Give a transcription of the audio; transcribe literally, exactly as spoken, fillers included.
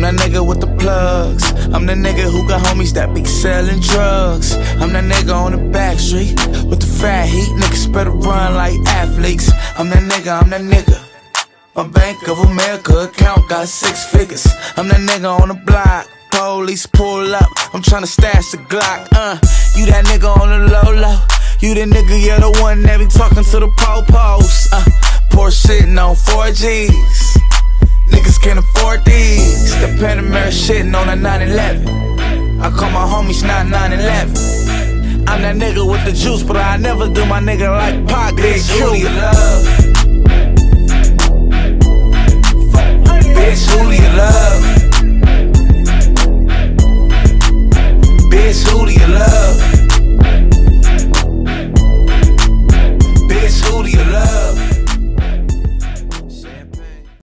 that nigga with the plugs. I'm the nigga who got homies that be selling drugs. I'm that nigga on the back street with the fat heat. Niggas better run like athletes. I'm that nigga, I'm that nigga. My Bank of America account got six figures. I'm that nigga on the block. Police pull up, I'm tryna stash the Glock. Uh, you that nigga on the low low. You the nigga, yeah, the one that be talking to the po-pos. Uh, poor shitting on four G's. Niggas can't afford these. The Panamera shitting on a nine eleven. I call my homies not nine eleven. I'm that nigga with the juice, but I never do my nigga like Pac. Big Q. Love.